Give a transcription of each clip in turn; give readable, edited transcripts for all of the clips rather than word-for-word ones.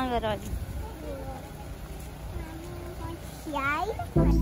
laro? Yay!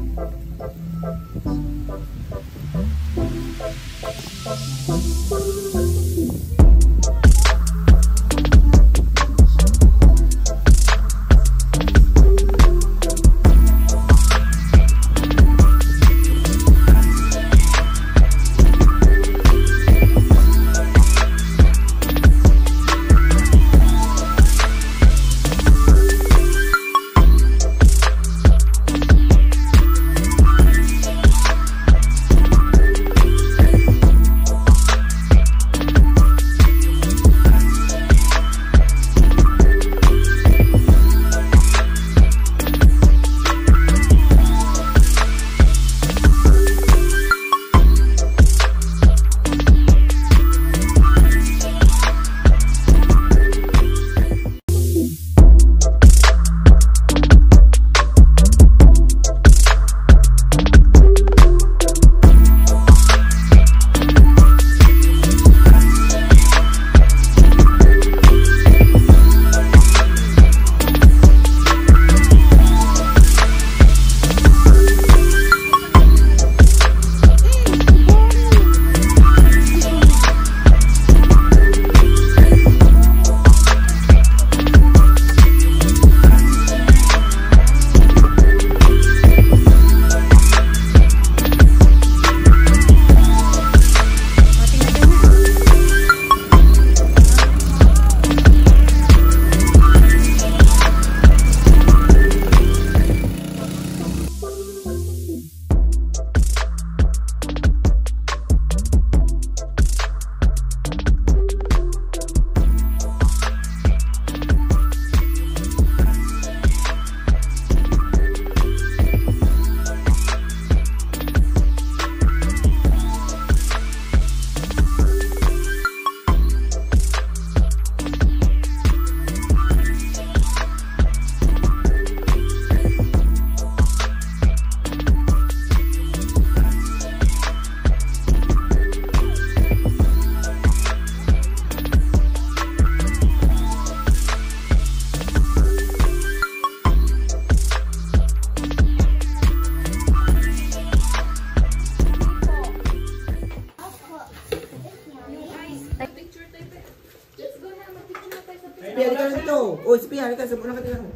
Pia, halika na dito. O, si Pia, halika. Subukan na ka dito.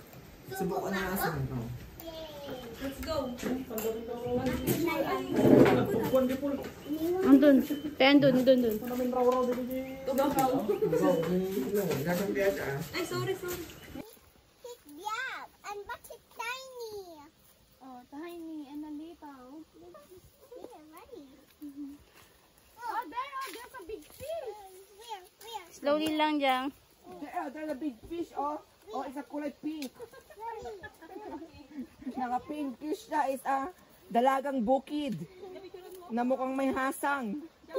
Subukan na asan. Let's go. Andun. Kaya andun. Ay, sorry. It's big and but it's tiny. Oh, tiny and a little. Oh, there's a big fish. Where? Slowly lang dyan. There's a big fish, oh. Oh, it's a kulay pink. Naka-pinkish siya is a dalagang bukid na mukhang may hasang.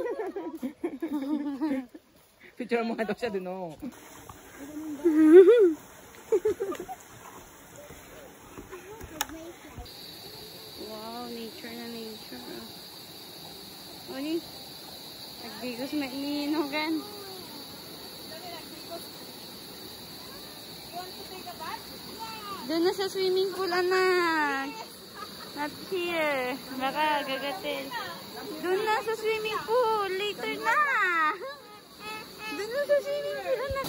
Picture mo nga daw siya dun, oh. Wow, nature na nature. O ni, nagdigos may iniinugan. Doon na sa swimming pool, anak. Not here. Baka gagatin. Doon na sa swimming pool. Later na. Doon na sa swimming pool, anak.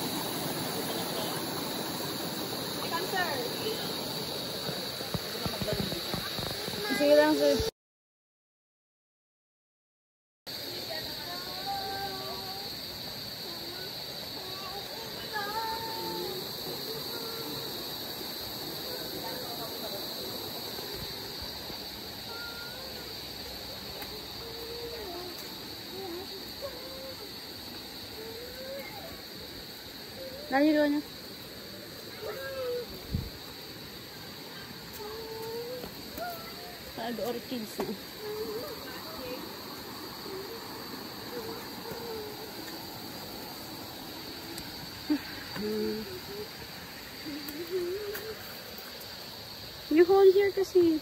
Sige lang, sir. Lagi doon niya. Paano orchids na. You hold here kasi.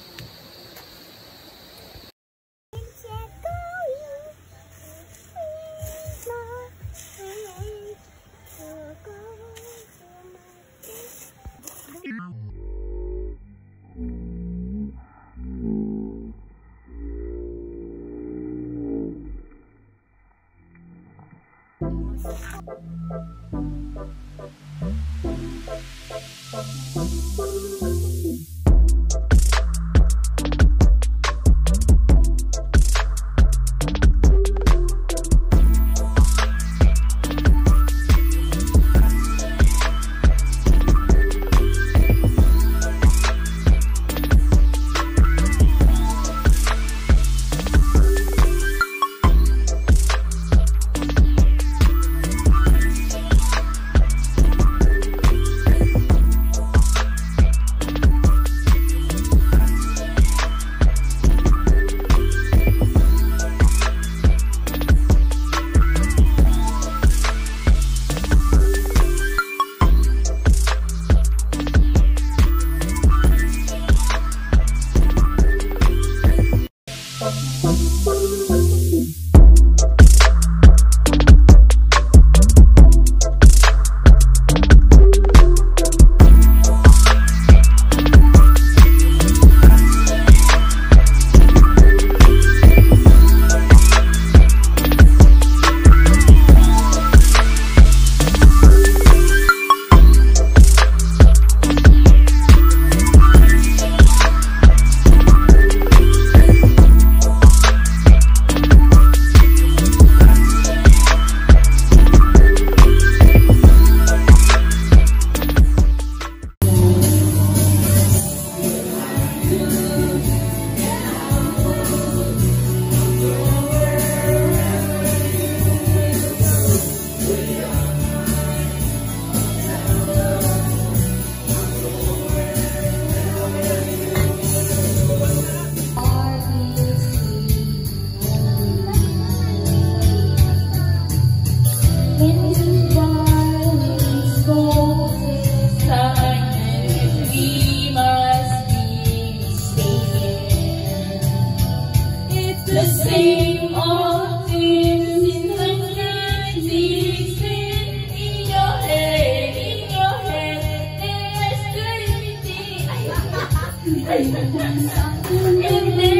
In